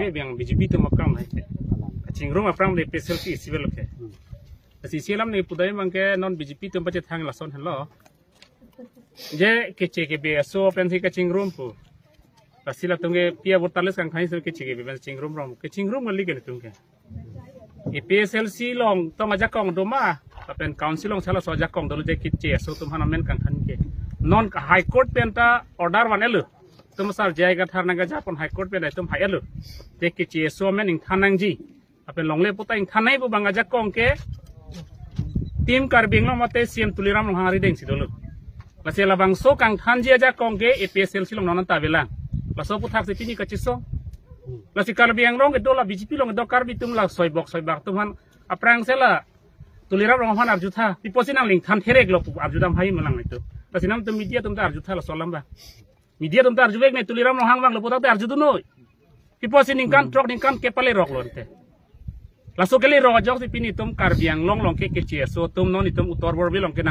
yang BJP tu makam hai cingrum apram le special ki civil ke sisilam ni pudai mangke non BJP tu baca thang lason hello je kece ke be so pensi ke cingrum pu pasila tungge pia bortales kan khai so kece ke be cingrum rom ke cingrum ngali ke tungge EPSLC long tong aja kong doma pen council long sala so aja kong dolu je kece so tum hanamen kan khan ke non high court penta order wanelu तुम सार जाएगा थारना का जापन high court पे नहीं तुम higher low देख के चीज़ सो में निंग थानंग जी अपन लोंगले पुता इंग थाना ही वो बंगा जा कौन के टीम कर बिंगलो मते सीएम तुलीराम लोहारी देंग सिदोलो लसे लबंग सो कांग थान जी जा कौन के EPSLC लोग नॉन तावेला लसो पुथाक से पिनी कचिसो लसे कर बिंग लोंग के दोला BJP लोग दो कर भी तुम ला सोई बॉक्स तुम हन अपरांग से ला तुलीराम लोग हन अर्जुथा पिपोसी नांग लिंग थान ठेरे गलो अर्जुदाम हाई मलांग itu लसे नाम तुम मीडिया तुम ता अर्जुथा ला सोलम बा media tuh tar juga nih tuliram lohang bang leputak tar judu noi kipo siningkan truk ningkan kepale rok lor te langsung kali rok jok si pini tum karbiang long ke kecil so tum non itum utor borbi long ke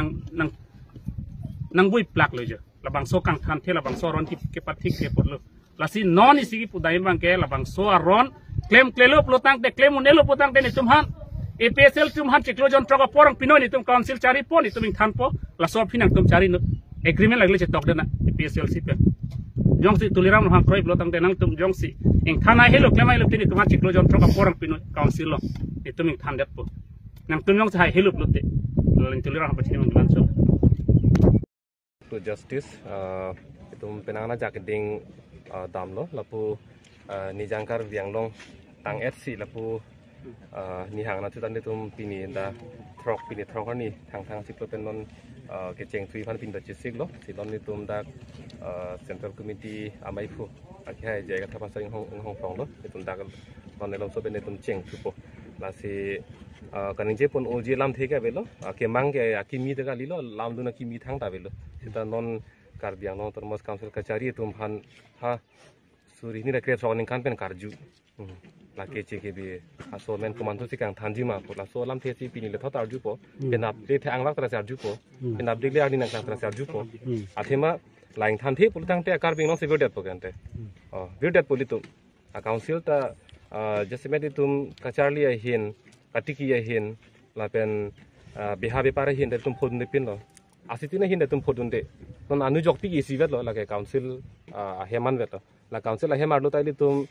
nang bui plak lo je labang so kang than te labang so ron ke patik ke pot lo lasi non isi ki pudai bang ke labang so aron claim klelo plotang te claim unelo potang te ni tum han EPSL tum han ciklo jon truk porang pino ni tum council cari po ni tum ing than po laso pinang tum cari agreement lagi cetok dena EPSLC pe jong si tuliramlohang kroy blotang tenang tum jong si ing thana helo klema helo tini tuma ciklo jon troka porang pino council lo itu ming than det po nang tum jong sai helo blote len tuliram apa chini manglan so to justice itu penangna jakeding dam lo lapu ni jangkar biang long tang FC lapu ni hang na tutan tum pini da trok ni thang siklo penon ke cheng thui phan pin da chisik lo silon ni tum da central committee amai phu akhai jai ka thapa sa hong phong lo tum da kon lo so ben tum cheng thu po la si kaning je pon oji lam the ka belo ke mang ke akimi da li lo lam du na kimi thang ta belo sita non kar biang non termos council kachari tum phan ha suri ni da kre so ning kan pen karju la ke che ke bi aso men komando si kang thanji ma po la so lam the si pini le thot arju po penap le the anglak tra arju po penap de le ani nang tra arju po athema laing than the pul tang te akar bing no se videt po kante videt poli tu a council ta jasme di tum kacharli a hin katiki a hin la pen beha be pare hin de tum phod de pin lo asitina hin de tum phod de non anu jok pi ki si vet lo la ke council a heman vet la council a hemar lo tai li tum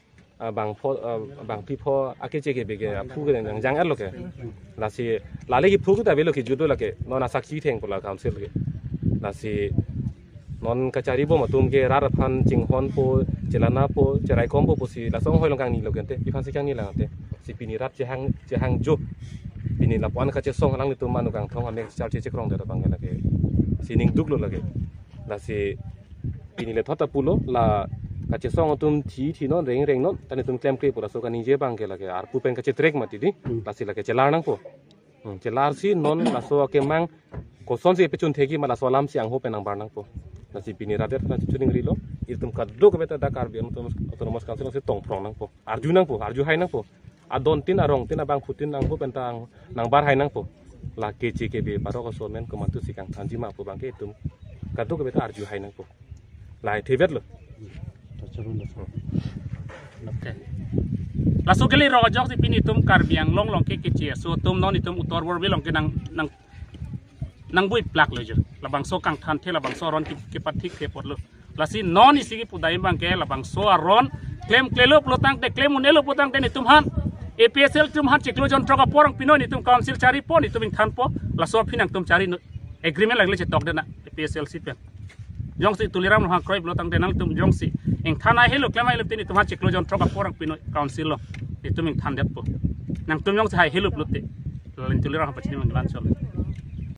bang pipo ake che ke bege phu ke nang jang lo ke la si la le ki phu ku ta be lo ki judo la ke non a sakchi theng pola council ke la si non kachari bo matum ke rar phan ching hon po chelana po cherai kom po si la song hoi long kang ni lo kente pi phan si kang ni la te si pini rat che hang jo pini la pon ka che song lang ni tum manu kang thong ame chal che krong da bang la ke si ning duk lo la ke la si pini le thota pulo la kache song tum thi non reng non tani tum claim kre pura so ka nije bang ke lage ar pu pen kache trek mati di lasi lage chelar nang po chelar si non la so ke mang ko son se pechun thegi mala so lam si ang ho pen nang bar nang po nasi pini radet na chuning rilo itum ka do ke beta dakar bi autonomous council se tong prong nang po arju hai nang po adon tin arong tin abang putin nang po pentang nang bar hai nang po la ke che ke be paro ko so men ko mantu si kang thanji ma po bang ke tum ka do ke beta arju hai nang po lai thevet lo langsung kali rojok si pini tum karbiang long ke kecil so tum non itum utor borbi long ke nang bui plak lo je labang so kang than the labang so ron ke patik ke pot lo lasi non isi ki pudai bang ke labang so aron claim klelo plotang te claim unelo potang te ni tum han EPSL tum han ciklo jon troka porang pino ni tum council cari po ni tum ing than po laso pinang tum cari agreement lagi cetok dena EPSLC pe jong si tuliramlohang kroy blotang tenang tum jong si ing thana helo klema helo tini tum ha ciklo jon troka porang pino council lo itu ing than det po nang tum jong si hai helo blote len tuliram apa chini manglan so